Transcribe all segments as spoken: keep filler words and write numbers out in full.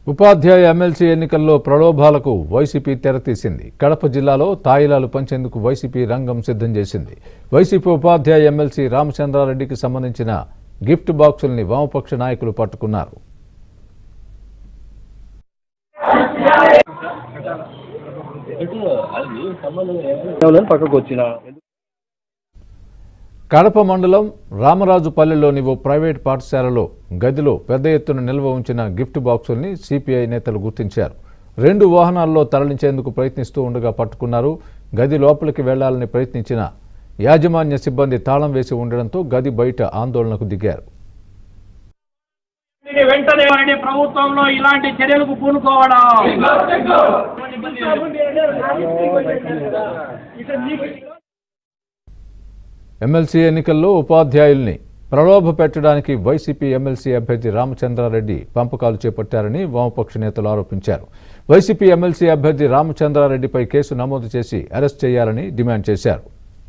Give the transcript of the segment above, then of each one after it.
ఉపాధ్యాయ MLC ఎన్నికల్లో ప్రలోభాలకు YCP తెరతీసింది. Kadapa జిల్లాలో తాయిలాలు పంచేందుకు వైసీపీ రంగం సిద్ధం చేసింది. వైసీపీ ఉపాధ్యాయ ఎమ్మెల్సీ రామచంద్రారెడ్డికి సంబంధించిన గిఫ్ట్ బాక్సుల్ని వామపక్ష నాయకులు పట్టుకున్నారు. కడప మండలం రామరాజుపల్లెలోని ఓ ప్రైవేట్ పాఠశాలలో గదిలో పెద్ద ఎత్తున నిల్వ ఉంచిన గిఫ్ట్ బాక్సుల్ని సిపిఐ నేతలు గుర్తించారు. రెండు వాహనాల్లో తరలించేందుకు ప్రయత్నిస్తూ ఉండగా పట్టుకున్నారు. గది లోపలికి వెళ్లాలని ప్రయత్నించిన యాజమాన్య సిబ్బంది తాళం వేసి ఉండడంతో గది బయట ఆందోళనకు దిగారు. వెంటనే ప్రభుత్వంలో ఇలాంటి చర్యలకు పూనుకోవడం ఎమ్మెల్సీ ఎన్నికల్లో ఉపాధ్యాయుల్ని ప్రలోభ పెట్టడానికి వైసీపీ ఎమ్మెల్సీ అభ్యర్థి రామచంద్రారెడ్డి పంపకాలు చేపట్టారని వామపక్ష నేతలు ఆరోపించారు. వైసీపీ ఎమ్మెల్సీ అభ్యర్థి రామచంద్రారెడ్డిపై కేసు నమోదు చేసి అరెస్ట్ చేయాలని డిమాండ్ చేశారు.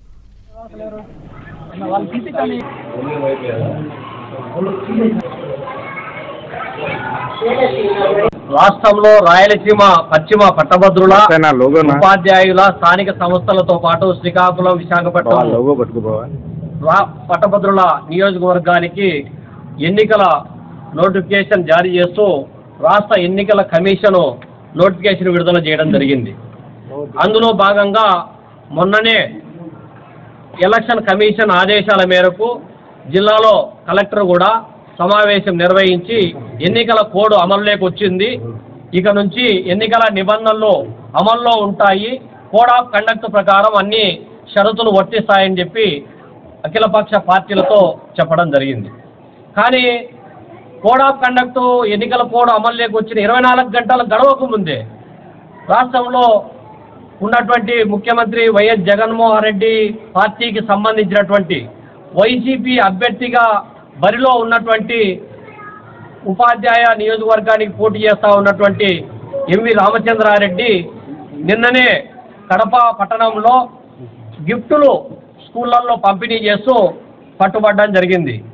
రాష్ట్రంలో రాయలసీమ పశ్చిమ పట్టభద్రుల ఉపాధ్యాయుల స్థానిక సంస్థలతో పాటు శ్రీకాకుళం విశాఖపట్నం పట్టభద్రుల నియోజకవర్గానికి ఎన్నికల నోటిఫికేషన్ జారీ చేస్తూ రాష్ట్ర ఎన్నికల కమిషన్ నోటిఫికేషన్ విడుదల చేయడం జరిగింది. అందులో భాగంగా మొన్ననే ఎలక్షన్ కమిషన్ ఆదేశాల మేరకు జిల్లాలో కలెక్టర్ కూడా సమావేశం నిర్వహించి ఎన్నికల కోడ్ అమల్లోకి వచ్చింది. ఇక నుంచి ఎన్నికల నిబంధనలు అమల్లో ఉంటాయి, కోడ్ ఆఫ్ కండక్ట్ ప్రకారం అన్ని షరతులు వర్తిస్తాయని చెప్పి అఖిలపక్ష పార్టీలతో చెప్పడం జరిగింది. కానీ కోడ్ ఆఫ్ కండక్ట్ ఎన్నికల కోడ్ అమల్లోకి వచ్చిన ఇరవై నాలుగు గంటల గడవకు ముందే రాష్ట్రంలో ఉన్నటువంటి ముఖ్యమంత్రి వైఎస్ జగన్మోహన్ రెడ్డి పార్టీకి సంబంధించినటువంటి వైసీపీ అభ్యర్థిగా బరిలో ఉన్నటువంటి ఉపాధ్యాయ నియోజకవర్గానికి పోటీ చేస్తూ ఉన్నటువంటి ఎంవి రామచంద్రారెడ్డి నిన్ననే కడప పట్టణంలో గిఫ్టులు స్కూళ్ళల్లో పంపిణీ చేస్తూ పట్టుబడడం జరిగింది.